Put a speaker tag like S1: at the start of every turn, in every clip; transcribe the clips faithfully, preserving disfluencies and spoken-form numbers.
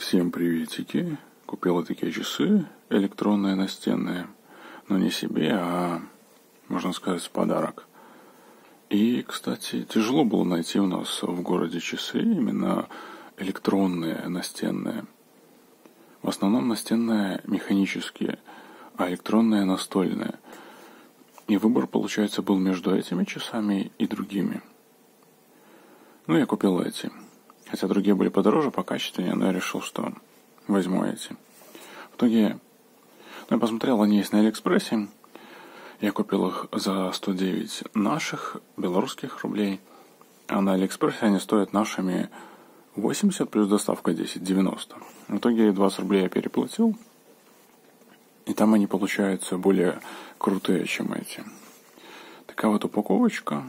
S1: Всем приветики. Купила такие часы электронные настенные, но не себе, а, можно сказать, в подарок. И, кстати, тяжело было найти у нас в городе часы именно электронные настенные. В основном настенные механические, а электронные настольные. И выбор, получается, был между этими часами и другими. Ну, я купил эти. Хотя другие были подороже, покачественнее, но я решил, что возьму эти. В итоге, ну, я посмотрел, они есть на Алиэкспрессе. Я купил их за сто девять наших белорусских рублей. А на Алиэкспрессе они стоят нашими восемьдесят плюс доставка десять, девяносто. В итоге двадцать рублей я переплатил. И там они получаются более крутые, чем эти. Такая вот упаковочка.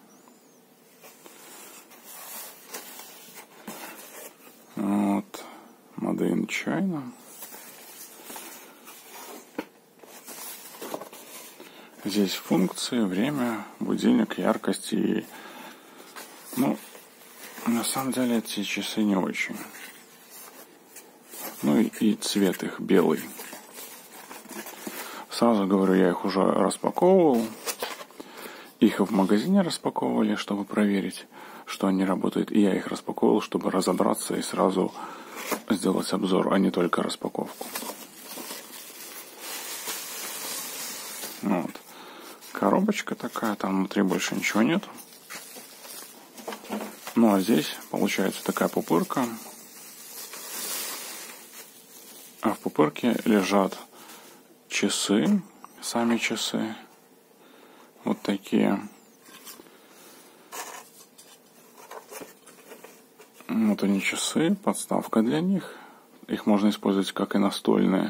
S1: Вот. Made in China. Здесь функции, время, будильник, яркость и... Ну, на самом деле эти часы не очень. Ну и, и цвет их белый. Сразу говорю, я их уже распаковывал. Их в магазине распаковывали, чтобы проверить, что они работают. И я их распаковывал, чтобы разобраться и сразу сделать обзор, а не только распаковку. Вот. Коробочка такая, там внутри больше ничего нет. Ну а здесь получается такая пупырка. А в пупырке лежат часы, сами часы. Вот такие. Вот они часы, подставка для них. Их можно использовать как и настольные.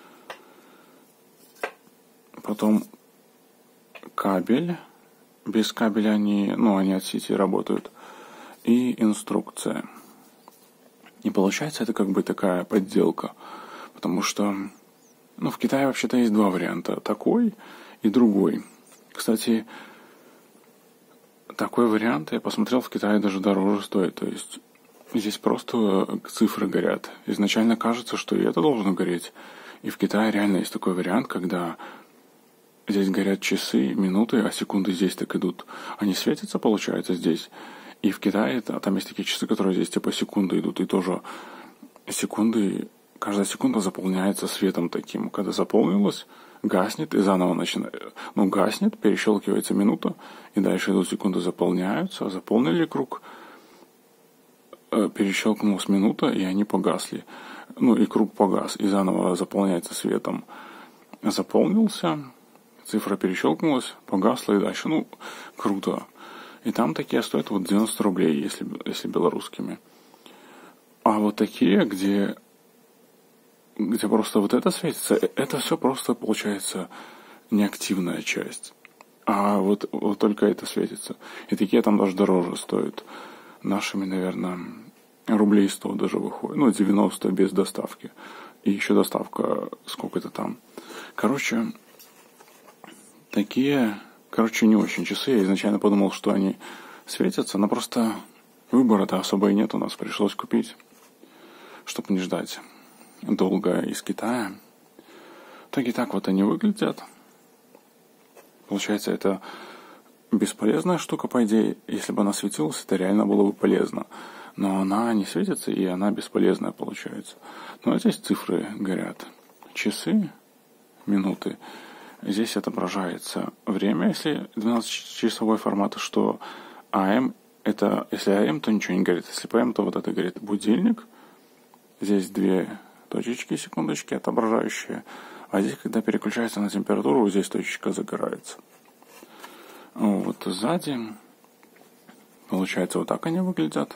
S1: Потом кабель. Без кабеля они, ну, они от сети работают. И инструкция. И получается это как бы такая подделка. Потому что, ну, в Китае вообще-то есть два варианта. Такой и другой. Кстати, такой вариант, я посмотрел, в Китае даже дороже стоит. То есть здесь просто цифры горят. Изначально кажется, что и это должно гореть. И в Китае реально есть такой вариант, когда здесь горят часы, минуты, а секунды здесь так идут. Они светятся, получается, здесь. И в Китае там есть такие часы, которые здесь типа секунды идут. И тоже секунды, каждая секунда заполняется светом таким. Когда заполнилась, гаснет и заново начинает. Ну, гаснет, перещелкивается минута, и дальше идут секунды, заполняются, заполнили круг, перещелкнулась минута, и они погасли. Ну, и круг погас, и заново заполняется светом. Заполнился, цифра перещелкнулась, погасла, и дальше. Ну, круто. И там такие стоят вот девяносто рублей, если, если белорусскими. А вот такие, где... где просто вот это светится, это все просто получается неактивная часть. А вот, вот только это светится. И такие там даже дороже стоят. Нашими, наверное, рублей сто даже выходит. Ну, девяносто без доставки. И еще доставка сколько-то там. Короче, такие, короче, не очень часы. Я изначально подумал, что они светятся, но просто выбора-то особо и нет у нас. Пришлось купить, чтобы не ждать долго из Китая. В итоге так вот они выглядят. Получается, это бесполезная штука, по идее. Если бы она светилась, это реально было бы полезно. Но она не светится, и она бесполезная получается. Ну, а здесь цифры горят. Часы, минуты. Здесь отображается время, если двенадцатичасовой формат, что эй эм, это, если эй эм, то ничего не горит. Если пи эм, то вот это горит будильник. Здесь две точечки, секундочки отображающие. А здесь, когда переключается на температуру, здесь точечка загорается. Вот сзади, получается, вот так они выглядят.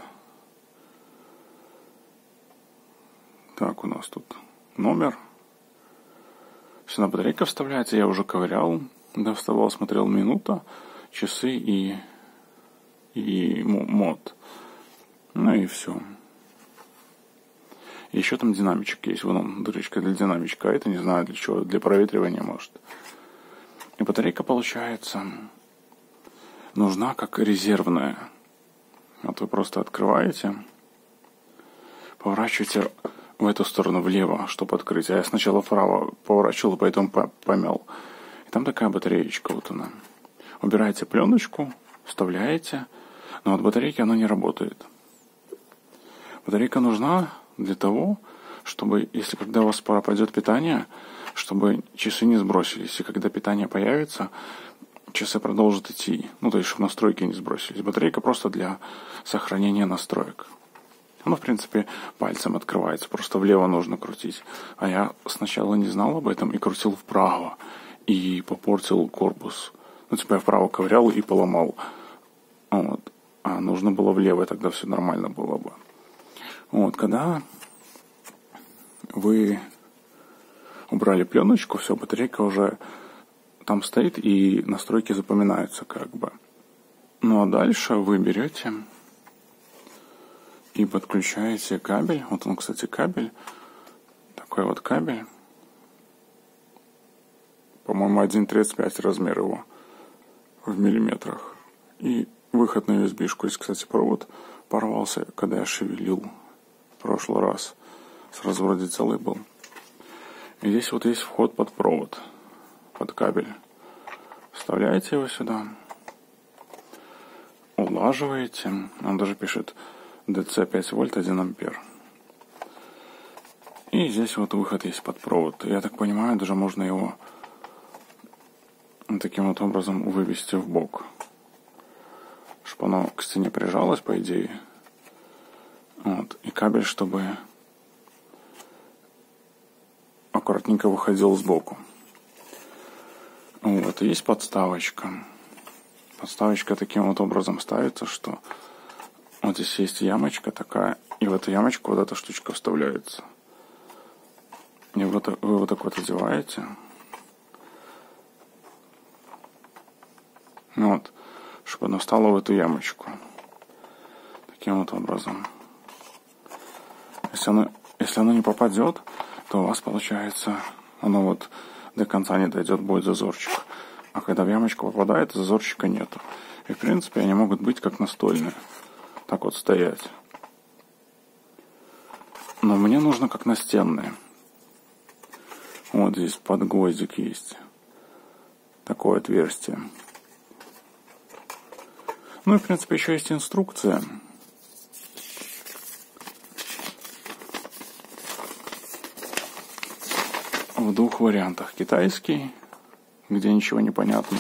S1: Так, у нас тут номер. Сюда батарейка вставляется, я уже ковырял, да, вставал, смотрел минута, часы и, и мод. Ну и все. Еще там динамичек есть, вон он, дырочка для динамичка, а это не знаю для чего, для проветривания может. И батарейка получается нужна как резервная. Вот вы просто открываете, поворачиваете в эту сторону, влево, чтобы открыть. А я сначала вправо поворачивал, поэтому помял. И там такая батареечка, вот она. Убираете пленочку, вставляете, но от батарейки она не работает. Батарейка нужна для того, чтобы, если когда у вас пропадет питание, чтобы часы не сбросились. И когда питание появится, часы продолжат идти. Ну, то есть, чтобы настройки не сбросились. Батарейка просто для сохранения настроек. Оно, в принципе, пальцем открывается. Просто влево нужно крутить. А я сначала не знал об этом и крутил вправо. И попортил корпус. Ну, типа я вправо ковырял и поломал. Вот. А нужно было влево, и тогда все нормально было бы. Вот, когда вы убрали пленочку, все, батарейка уже там стоит, и настройки запоминаются как бы. Ну, а дальше вы берете и подключаете кабель. Вот он, кстати, кабель. Такой вот кабель. По-моему, один тридцать пять размер его в миллиметрах. И выход на ю эс би-шку. Здесь, кстати, провод порвался, когда я шевелил в прошлый раз. Сразу вроде целый был. И здесь вот есть вход под провод, под кабель. Вставляете его сюда. Улаживаете. Он даже пишет ди си пять вольт, один ампер. И здесь вот выход есть под провод. Я так понимаю, даже можно его таким вот образом вывести в бок, чтобы оно к стене прижалось, по идее. Вот. И кабель, чтобы аккуратненько выходил сбоку. Вот. И есть подставочка. Подставочка таким вот образом ставится, что вот здесь есть ямочка такая, и в эту ямочку вот эта штучка вставляется. И вот вы вот так вот одеваете. Вот. Чтобы оно встало в эту ямочку. Таким вот образом. Если оно, если оно не попадет, то у вас получается, оно вот до конца не дойдет, будет зазорчик. А когда в ямочку попадает, зазорчика нету. И в принципе они могут быть как настольные. Так вот стоять. Но мне нужно как настенные. Вот здесь под гвоздик есть. Такое отверстие. Ну и в принципе еще есть инструкция. В двух вариантах. Китайский, где ничего не понятно,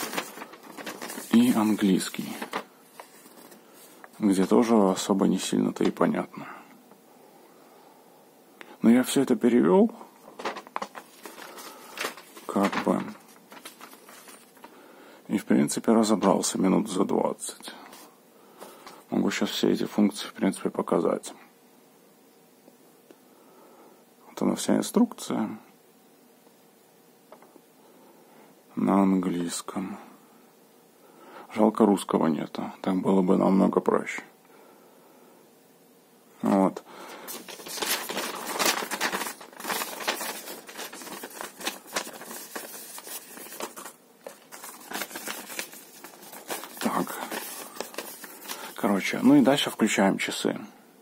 S1: и английский, где тоже особо не сильно-то и понятно. Но я все это перевел, как бы, и в принципе разобрался минут за двадцать. Могу сейчас все эти функции в принципе показать. Вот она вся инструкция. На английском. Жалко, русского нету. Так было бы намного проще. Вот. Так. Короче, ну и дальше включаем часы.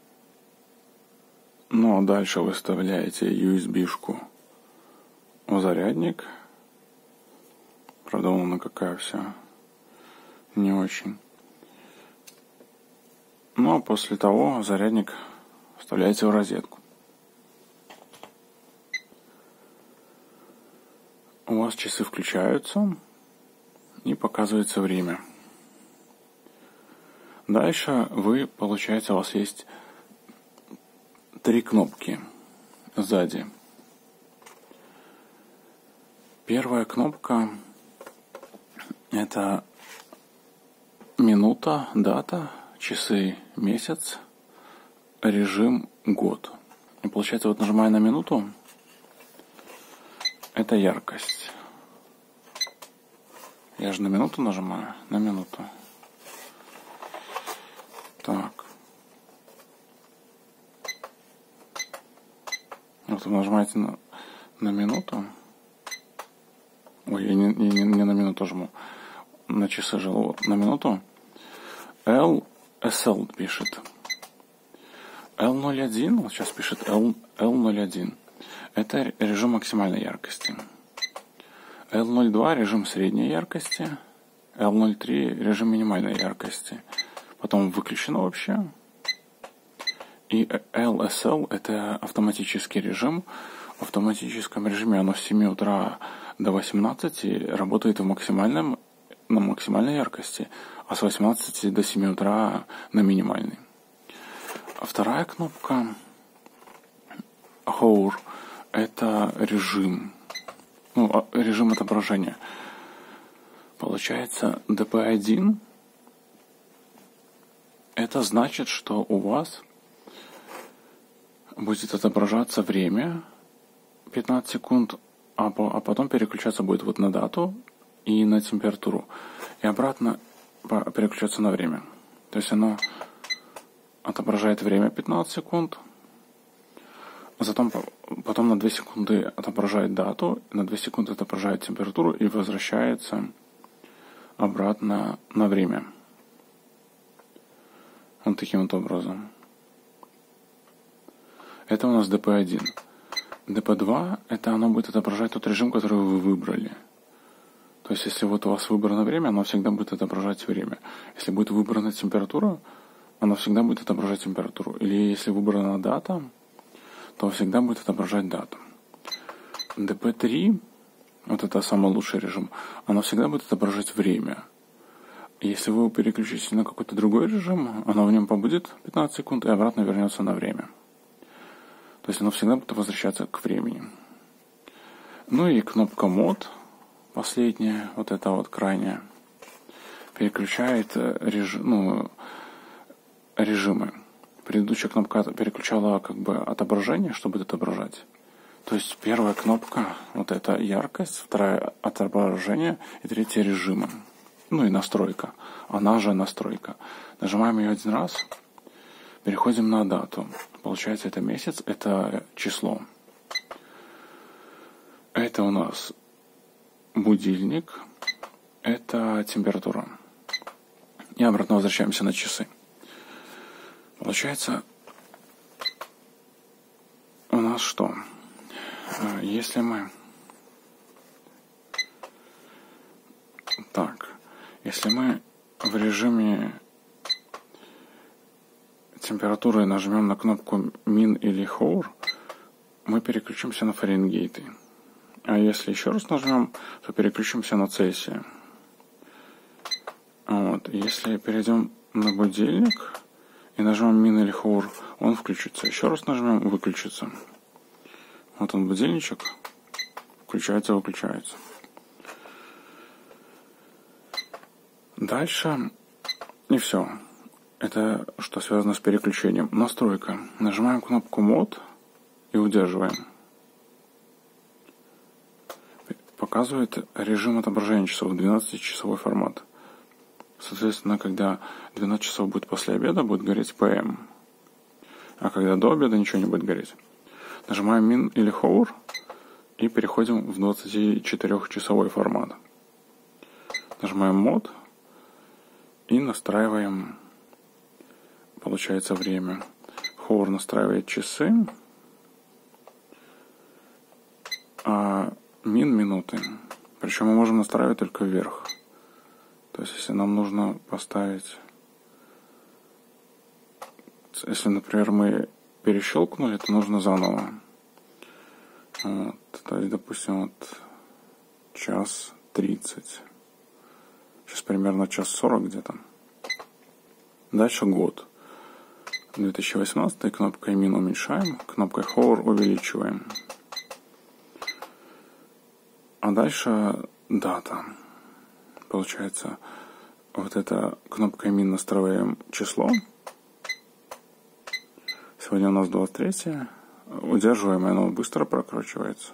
S1: Ну, а дальше вы вставляете ю эс би-шку в зарядник. Правда, она какая вся не очень. Ну, а после того зарядник вставляете в розетку. У вас часы включаются и показывается время. Дальше вы, получается, у вас есть три кнопки сзади. Первая кнопка — это минута, дата, часы, месяц, режим, год. И получается, вот нажимая на минуту, это яркость. Я же на минуту нажимаю, на минуту. Так. Вот вы нажимаете на, на минуту. Ой, я не, не, не на минуту жму. На часы жил. Вот, на минуту. L S L пишет. эл ноль один, вот сейчас пишет L, эл ноль один, это режим максимальной яркости. эл ноль два режим средней яркости, эл ноль три режим минимальной яркости. Потом выключено вообще. И эл эс эл это автоматический режим. В автоматическом режиме оно с семи утра до восемнадцати работает в максимальном, на максимальной яркости, а с восемнадцати до семи утра на минимальной. А вторая кнопка Hour это режим, ну, режим отображения. Получается, ди пи один это значит, что у вас будет отображаться время пятнадцать секунд, а, по, а потом переключаться будет вот на дату и на температуру. И обратно переключаться на время. То есть оно отображает время пятнадцать секунд, затем потом на две секунды отображает дату, на две секунды отображает температуру и возвращается обратно на время. Вот таким вот образом. Это у нас ди пи один. ди пи два это оно будет отображать тот режим, который вы выбрали. То есть, если вот у вас выбрано время, оно всегда будет отображать время. Если будет выбрана температура, оно всегда будет отображать температуру. Или если выбрана дата, то всегда будет отображать дату. ди пи три, вот это самый лучший режим, оно всегда будет отображать время. И если вы переключитесь на какой-то другой режим, оно в нем побудет пятнадцать секунд и обратно вернется на время. То есть оно всегда будет возвращаться к времени. Ну и кнопка мод, последняя, вот эта вот крайняя, переключает режим, ну, режимы. Предыдущая кнопка переключала как бы отображение, что будет отображать. То есть первая кнопка, вот это яркость, вторая отображение и третья режимы. Ну и настройка. Она же настройка. Нажимаем ее один раз, переходим на дату. Получается, это месяц, это число. Это у нас будильник, это температура. И обратно возвращаемся на часы. Получается, у нас что? Если мы... Так, если мы в режиме температуры нажмем на кнопку Min или Hour, мы переключимся на Фаренгейты. А если еще раз нажмем, то переключимся на Цельсия. Вот. Если перейдем на будильник и нажмем Min или Hour, он включится. Еще раз нажмем, выключится. Вот он, будильничек. Включается, выключается. Дальше. И все. Это что связано с переключением. Настройка. Нажимаем кнопку мод и удерживаем. Показывает режим отображения часов, двенадцатичасовой формат. Соответственно, когда двенадцать часов будет после обеда, будет гореть пи эм. А когда до обеда ничего не будет гореть. Нажимаем Min или Hour и переходим в двадцатичетырёхчасовой формат. Нажимаем мод и настраиваем, получается, время. Hour настраивает часы, а Min минуты. Причем мы можем настраивать только вверх. То есть, если нам нужно поставить... Если, например, мы перещелкнули, то нужно заново. Вот. То есть, допустим, вот час тридцать. Сейчас примерно час сорок где-то. Дальше год. две тысячи восемнадцатый, кнопкой Min уменьшаем, кнопкой Hour увеличиваем. А дальше дата. Получается, вот эта кнопкой Min настраиваем число. Сегодня у нас двадцать третье. Удерживаем, и оно быстро прокручивается.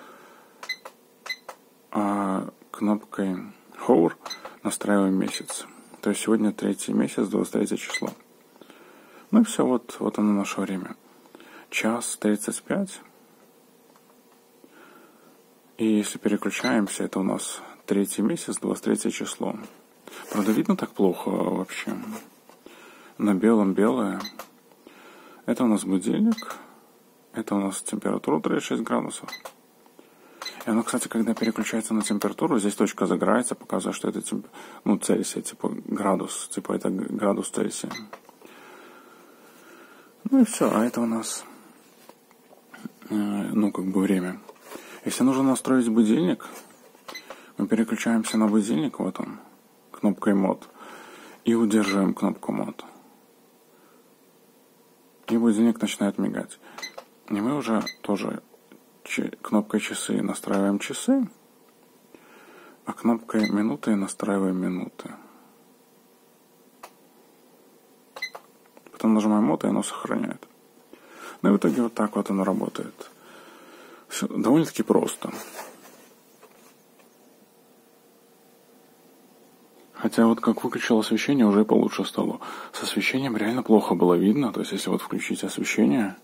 S1: А кнопкой Hour настраиваем месяц. То есть сегодня третий месяц, двадцать третье число. Ну и все, вот, вот оно наше время. Час тридцать пять. И если переключаемся, это у нас третий месяц, двадцать третье число. Правда, видно так плохо вообще. На белом белое. Это у нас будильник. Это у нас температура тридцать шесть градусов. И оно, кстати, когда переключается на температуру, здесь точка загорается, показывая, что это темп... ну, Цельсия, типа градус, типа это градус Цельсия. Ну и все, а это у нас, э, ну, как бы время. Если нужно настроить будильник, мы переключаемся на будильник, вот он, кнопкой мод, и удерживаем кнопку мод. И будильник начинает мигать. И мы уже тоже кнопкой часы настраиваем часы, а кнопкой минуты настраиваем минуты. Потом нажимаем мод, и оно сохраняет. Ну и в итоге вот так вот оно работает. Все довольно-таки просто. Хотя вот как выключил освещение, уже получше стало. С освещением реально плохо было видно. То есть если вот включить освещение,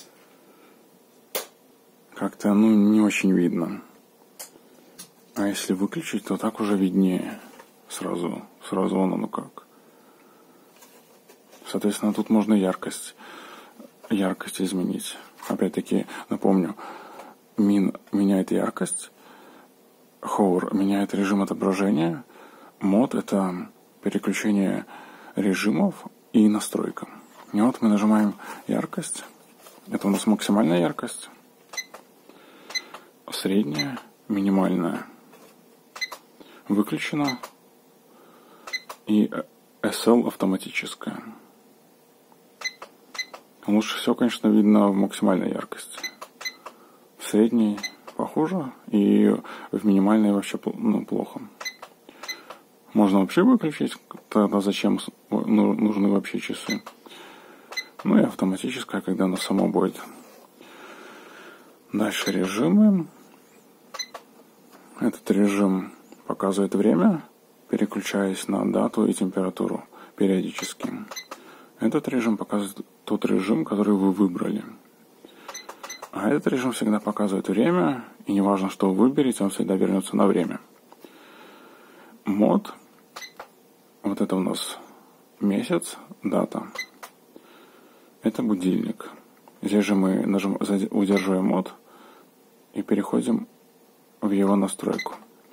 S1: как-то, ну, не очень видно. А если выключить, то так уже виднее. Сразу, сразу оно, ну как. Соответственно, тут можно яркость, яркость изменить. Опять-таки, напомню, Min меняет яркость, Hover меняет режим отображения, Mode — это переключение режимов и настройка. И вот мы нажимаем яркость. Это у нас максимальная яркость. Средняя, минимальная выключена, и эс эл автоматическая. Лучше всего, конечно, видно в максимальной яркости. В средней похуже, и в минимальной вообще, ну, плохо. Можно вообще выключить, тогда зачем нужны вообще часы. Ну и автоматическая, когда оно само будет. Дальше режимы. Этот режим показывает время, переключаясь на дату и температуру периодически. Этот режим показывает тот режим, который вы выбрали. А этот режим всегда показывает время, и неважно, что вы выберете, он всегда вернется на время. Мод. Вот это у нас месяц, дата. Это будильник. Здесь же мы нажим, удерживаем мод и переходим в его настройку.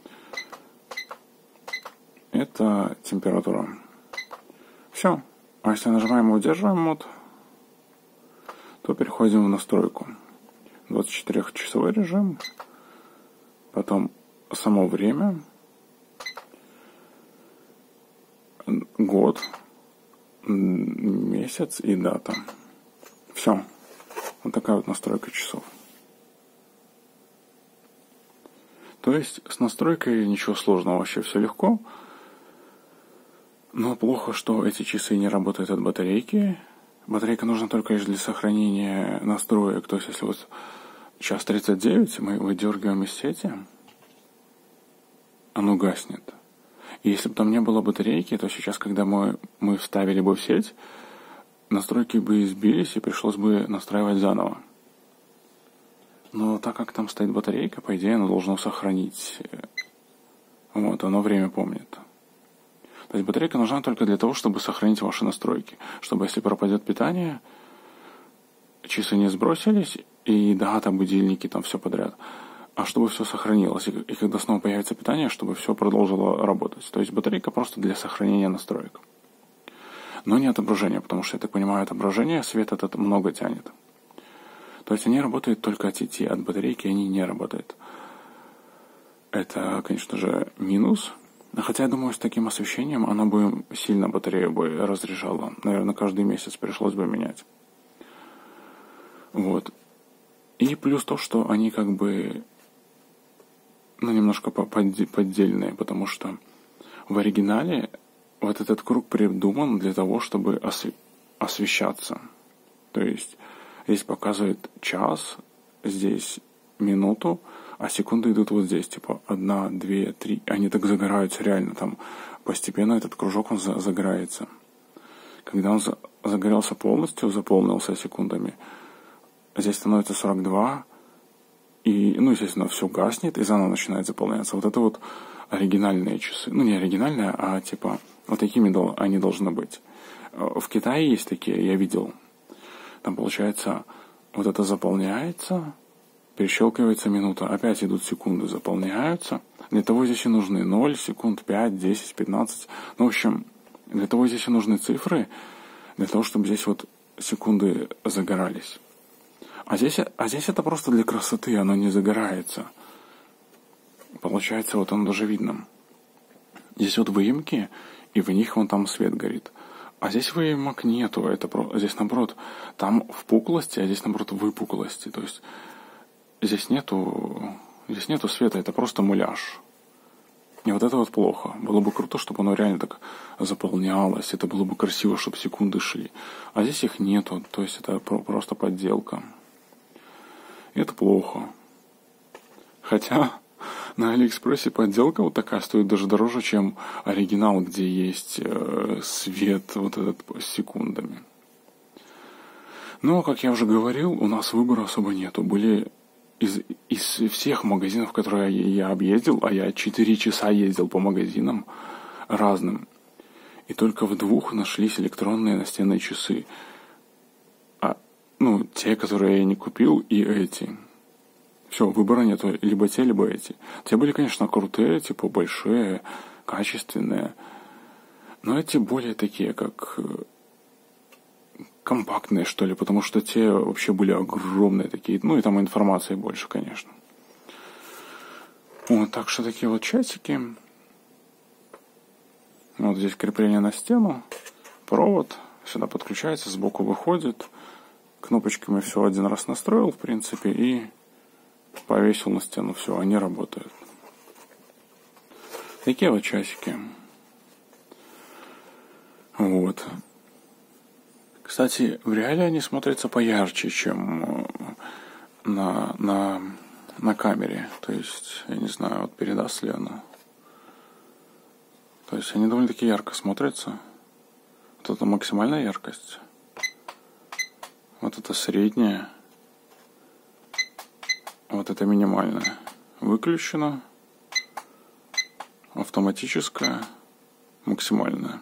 S1: Это температура. Все. А если нажимаем и удерживаем мод, то переходим в настройку. двадцатичетырёхчасовой режим. Потом само время. Год. Месяц и дата. Все. Вот такая вот настройка часов. То есть с настройкой ничего сложного, вообще все легко. Но плохо, что эти часы не работают от батарейки. Батарейка нужна только лишь для сохранения настроек. То есть если вот час тридцать девять мы выдергиваем из сети, оно гаснет. И если бы там не было батарейки, то сейчас, когда мы, мы вставили бы в сеть, настройки бы избились и пришлось бы настраивать заново. Но так как там стоит батарейка, по идее, оно должно сохранить. Вот, оно время помнит. То есть батарейка нужна только для того, чтобы сохранить ваши настройки. Чтобы если пропадет питание, часы не сбросились, и дата, будильники, там все подряд. А чтобы все сохранилось. И, и когда снова появится питание, чтобы все продолжило работать. То есть батарейка просто для сохранения настроек. Но не отображение, потому что, я так понимаю, отображение свет этот много тянет. То есть они работают только от сети, от батарейки они не работают. Это, конечно же, минус. Хотя, я думаю, с таким освещением оно бы сильно батарею бы разряжало. Наверное, каждый месяц пришлось бы менять. Вот. И плюс то, что они как бы, ну, немножко поддельные, потому что в оригинале вот этот круг придуман для того, чтобы освещаться. То есть здесь показывает час, здесь минуту, а секунды идут вот здесь, типа одна, две, три. Они так загораются реально, там постепенно этот кружок он загорается. Когда он загорелся полностью, заполнился секундами, здесь становится сорок два, и, ну, естественно, все гаснет, и заново начинает заполняться. Вот это вот оригинальные часы. Ну, не оригинальные, а типа вот такими они должны быть. В Китае есть такие, я видел. Там получается, вот это заполняется, перещелкивается минута, опять идут секунды, заполняются. Для того здесь и нужны ноль секунд, пять, десять, пятнадцать. Ну, в общем, для того здесь и нужны цифры, для того, чтобы здесь вот секунды загорались. А здесь, а здесь это просто для красоты, оно не загорается. Получается, вот оно даже видно. Здесь вот выемки, и в них вон там свет горит. А здесь выемок нету, это про... здесь наоборот, там впуклости, а здесь наоборот выпуклости. То есть здесь нету, здесь нету света, это просто муляж. И вот это вот плохо. Было бы круто, чтобы оно реально так заполнялось, это было бы красиво, чтобы секунды шли. А здесь их нету, то есть это просто подделка. И это плохо. Хотя на Алиэкспрессе подделка вот такая стоит даже дороже, чем оригинал, где есть э, свет вот этот с секундами. Но, как я уже говорил, у нас выбора особо нету. Были из, из всех магазинов, которые я объездил, а я четыре часа ездил по магазинам разным, и только в двух нашлись электронные настенные часы. А, ну, те, которые я не купил, и эти. Все, выбора нету, либо те, либо эти. Те были, конечно, крутые, типа большие, качественные. Но эти более такие, как компактные, что ли, потому что те вообще были огромные такие. Ну, и там информации больше, конечно. Вот, так что такие вот часики. Вот здесь крепление на стену, провод, сюда подключается, сбоку выходит. Кнопочками все один раз настроил, в принципе, и повесил на стену, все, они работают. Такие вот часики. Вот. Кстати, в реале они смотрятся поярче, чем на, на, на камере. То есть, я не знаю, вот передаст ли она. То есть, они довольно-таки ярко смотрятся. Вот это максимальная яркость. Вот это средняя. Вот это минимальная. Выключена. Автоматическая. Максимальная.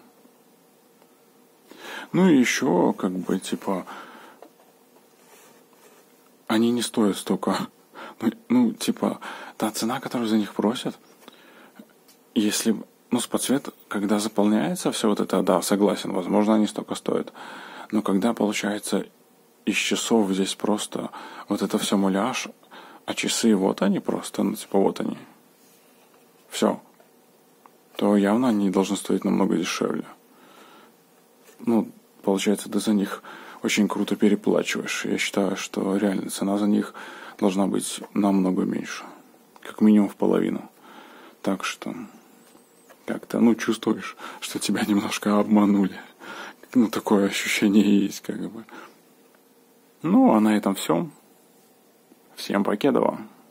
S1: Ну и еще, как бы, типа, они не стоят столько. Ну, ну, типа, та цена, которую за них просят, если, ну, с подсвет, когда заполняется все вот это, да, согласен, возможно, они столько стоят. Но когда, получается, из часов здесь просто вот это все муляж, а часы вот они просто, ну, типа, вот они. Все. То явно они должны стоить намного дешевле. Ну, получается, ты за них очень круто переплачиваешь. Я считаю, что реально цена за них должна быть намного меньше. Как минимум в половину. Так что как-то, ну, чувствуешь, что тебя немножко обманули. Ну, такое ощущение есть, как бы. Ну, а на этом все. Всем покедова.